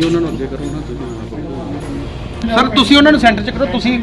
ਉਹਨਾਂ ਨੂੰ ਅੱਗੇ ਕਰੋ ਨਾ ਸਰ, ਤੁਸੀਂ ਉਹਨਾਂ ਨੂੰ ਸੈਂਟਰ 'ਚ ਕਰੋ। ਤੁਸੀਂ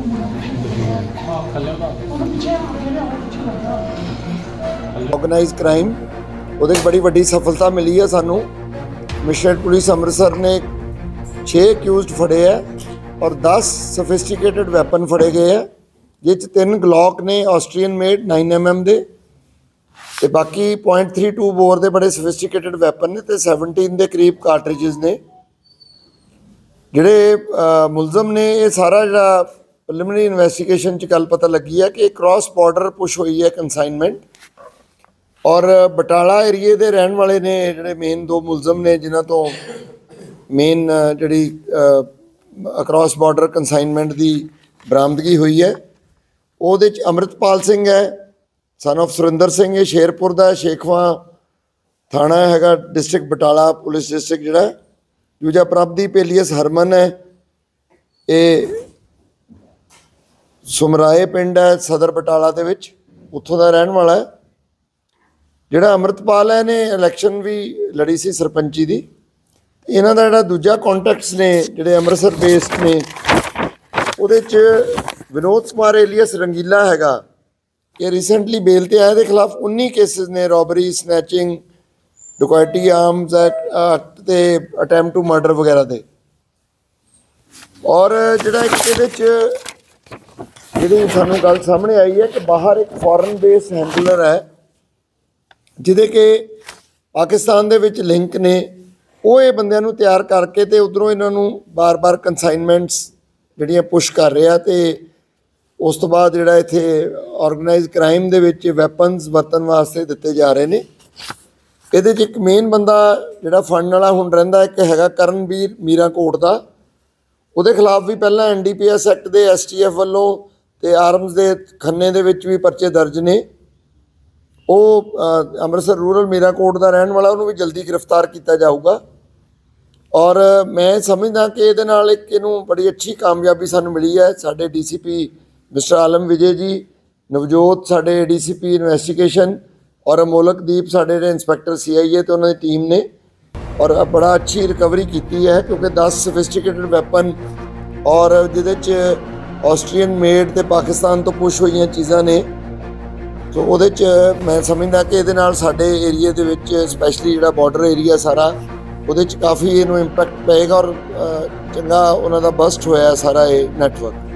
ऑर्गेनाइज क्राइम ਉਹਦੇ ਬੜੀ ਵੱਡੀ ਸਫਲਤਾ ਮਿਲੀ ਹੈ ਸਾਨੂੰ। ਕਮਿਸ਼ਨਰੇਟ ਪੁਲਿਸ ਅੰਮ੍ਰਿਤਸਰ ਨੇ 6 ਅਕਿਊਜ਼ਡ ਫੜੇ ਹੈ ਔਰ 10 ਸੋਫਿਸਟੀਕੇਟਡ ਵੈਪਨ ਫੜੇ ਗਏ ਹੈ, ਜਿਸ 'ਚ 3 ਗਲੌਕ ਨੇ ਆਸਟਰੀਅਨ ਮੇਡ 9mm ਦੇ, ਤੇ ਬਾਕੀ .32 ਬੋਰ ਦੇ ਬੜੇ ਸੋਫਿਸਟੀਕੇਟਡ ਵੈਪਨ ਨੇ, ਤੇ 17 ਦੇ ਕਰੀਬ ਕਾਰਟ੍ਰਿਜਸ ਨੇ। ਜਿਹੜੇ ਮੁਲਜ਼ਮ ਨੇ ਇਹ ਸਾਰਾ ਜਿਹੜਾ ਪ੍ਰੀਲਿਮਿਨਰੀ ਇਨਵੈਸਟੀਗੇਸ਼ਨ 'ਚ ਗੱਲ ਪਤਾ ਲੱਗੀ ਹੈ ਕਿ ਕ੍ਰਾਸ ਬਾਰਡਰ ਪੁਸ਼ ਹੋਈ ਹੈ ਕੰਸਾਈਨਮੈਂਟ, ਔਰ ਬਟਾਲਾ ਏਰੀਏ ਦੇ ਰਹਿਣ ਵਾਲੇ ਨੇ ਜਿਹੜੇ ਮੇਨ 2 ਮੁਲਜ਼ਮ ਨੇ ਜਿਨ੍ਹਾਂ ਤੋਂ ਮੇਨ ਜਿਹੜੀ ਅਕ੍ਰਾਸ ਬਾਰਡਰ ਕੰਸਾਈਨਮੈਂਟ ਦੀ ਬਰਾਮਦਗੀ ਹੋਈ ਹੈ। ਉਹਦੇ 'ਚ ਅੰਮ੍ਰਿਤਪਾਲ ਸਿੰਘ ਹੈ, ਸਨ ਆਫ ਸੁਰਿੰਦਰ ਸਿੰਘ, ਇਹ ਸ਼ੇਰਪੁਰ ਦਾ ਸ਼ੇਖਵਾਂ ਥਾਣਾ ਹੈਗਾ, ਡਿਸਟ੍ਰਿਕਟ ਬਟਾਲਾ ਪੁਲਿਸ ਡਿਸਟ੍ਰਿਕਟ ਜਿਹੜਾ। ਦੂਜਾ ਪ੍ਰਭਦੀਪ ਏਲੀਅਸ ਹਰਮਨ ਹੈ, ਇਹ ਸੁਮਰਾਏ ਪਿੰਡ ਹੈ ਸਦਰ ਬਟਾਲਾ ਦੇ ਵਿੱਚ, ਉੱਥੋਂ ਦਾ ਰਹਿਣ ਵਾਲਾ ਹੈ। ਜਿਹੜਾ ਅੰਮ੍ਰਿਤਪਾਲ ਹੈ ਨੇ ਇਲੈਕਸ਼ਨ ਵੀ ਲੜੀ ਸੀ ਸਰਪੰਚੀ ਦੀ। ਇਹਨਾਂ ਦਾ ਜਿਹੜਾ ਦੂਜਾ ਕੌਂਟੈਕਟਸ ਨੇ ਜਿਹੜੇ ਅੰਮ੍ਰਿਤਸਰ ਬੇਸਡ ਨੇ, ਉਹਦੇ 'ਚ ਵਿਨੋਦ ਕੁਮਾਰ ਏਲੀਅਸ ਰੰਗੀਲਾ ਹੈਗਾ, ਇਹ ਰੀਸੈਂਟਲੀ ਬੇਲ 'ਤੇ ਆਇਆ। ਇਹਦੇ ਖਿਲਾਫ 19 ਕੇਸਿਸ ਨੇ, ਰੋਬਰੀ, ਸਨੈਚਿੰਗ, ਡਕੈਟੀ, ਆਰਮਸ ਐਕਟ ਤੇ ਅਟੈਂਪਟ ਟੂ ਮਰਡਰ ਵਗੈਰਾ ਦੇ। ਔਰ ਜਿਹੜਾ ਇੱਕ ਇਹਦੇ 'ਚ ਜਿਹੜੀ ਸਾਨੂੰ ਗੱਲ ਸਾਹਮਣੇ ਆਈ ਹੈ ਕਿ ਬਾਹਰ ਇੱਕ ਫੋਰਨ ਬੇਸ ਹੈਂਡਲਰ ਹੈ ਜਿਹਦੇ ਕਿ ਪਾਕਿਸਤਾਨ ਦੇ ਵਿੱਚ ਲਿੰਕ ਨੇ, ਉਹ ਇਹ ਬੰਦਿਆਂ ਨੂੰ ਤਿਆਰ ਕਰਕੇ ਤੇ ਉੱਧਰੋਂ ਇਹਨਾਂ ਨੂੰ ਬਾਰ-ਬਾਰ ਕੰਸਾਈਨਮੈਂਟਸ ਜਿਹੜੀਆਂ ਪੁਸ਼ ਕਰ ਰਿਹਾ, ਤੇ ਉਸ ਤੋਂ ਬਾਅਦ ਜਿਹੜਾ ਇੱਥੇ ਆਰਗੇਨਾਈਜ਼ ਕ੍ਰਾਈਮ ਦੇ ਵਿੱਚ ਵੈਪਨਸ ਵਰਤਣ ਵਾਸਤੇ ਦਿੱਤੇ ਜਾ ਰਹੇ ਨੇ। ਇਹਦੇ 'ਚ ਇੱਕ ਮੇਨ ਬੰਦਾ ਜਿਹੜਾ ਫੜਨ ਵਾਲਾ ਹੁਣ ਰਹਿੰਦਾ ਇੱਕ ਹੈਗਾ ਕਰਨਵੀਰ ਮੀਰਾਕੋਟ ਦਾ, ਉਹਦੇ ਖਿਲਾਫ ਵੀ ਪਹਿਲਾਂ NDPS ਐਕਟ ਦੇ STF ਵੱਲੋਂ ਤੇ ਆਰਮਸ ਦੇ ਖੰਨੇ ਦੇ ਵਿੱਚ ਵੀ ਪਰਚੇ ਦਰਜ ਨੇ। ਉਹ ਅੰਮ੍ਰਿਤਸਰ ਰੂਰਲ ਮੀਰਾਕੋਟ ਦਾ ਰਹਿਣ ਵਾਲਾ, ਉਹਨੂੰ ਵੀ ਜਲਦੀ ਗ੍ਰਿਫਤਾਰ ਕੀਤਾ ਜਾਊਗਾ। ਔਰ ਮੈਂ ਸਮਝਦਾ ਕਿ ਇਹਦੇ ਨਾਲ ਇੱਕ ਇਹਨੂੰ ਬੜੀ ਅੱਛੀ ਕਾਮਯਾਬੀ ਸਾਨੂੰ ਮਿਲੀ ਹੈ। ਸਾਡੇ DCP ਮਿਸਟਰ ਆਲਮ ਵਿਜੇ ਜੀ, ਨਵਜੋਤ ਸਾਡੇ ADCP ਇਨਵੈਸਟੀਗੇਸ਼ਨ, ਔਰ ਅਮੋਲਕਦੀਪ ਸਾਡੇ ਜਿਹੜੇ ਇੰਸਪੈਕਟਰ CIA ਤੇ ਉਹਨਾਂ ਦੀ ਟੀਮ ਨੇ, ਔਰ ਬੜਾ ਅੱਛੀ ਰਿਕਵਰੀ ਕੀਤੀ ਹੈ ਕਿਉਂਕਿ 10 ਸੋਫਿਸਟੀਕੇਟਡ ਵੈਪਨ ਔਰ ਜਿਹਦੇ 'ਚ ਆਸਟਰੀਅਨ ਮੇਡ ਤੇ ਪਾਕਿਸਤਾਨ ਤੋਂ ਪੁਸ਼ ਹੋਈਆਂ ਚੀਜ਼ਾਂ ਨੇ। ਸੋ ਉਹਦੇ 'ਚ ਮੈਂ ਸਮਝਦਾ ਕਿ ਇਹਦੇ ਨਾਲ ਸਾਡੇ ਏਰੀਏ ਦੇ ਵਿੱਚ ਸਪੈਸ਼ਲੀ ਜਿਹੜਾ ਬਾਰਡਰ ਏਰੀਆ ਸਾਰਾ, ਉਹਦੇ 'ਚ ਕਾਫੀ ਇਹਨੂੰ ਇੰਪੈਕਟ ਪਏਗਾ ਔਰ ਚੰਗਾ ਉਹਨਾਂ ਦਾ ਬਸਟ ਹੋਇਆ ਸਾਰਾ ਇਹ ਨੈਟਵਰਕ।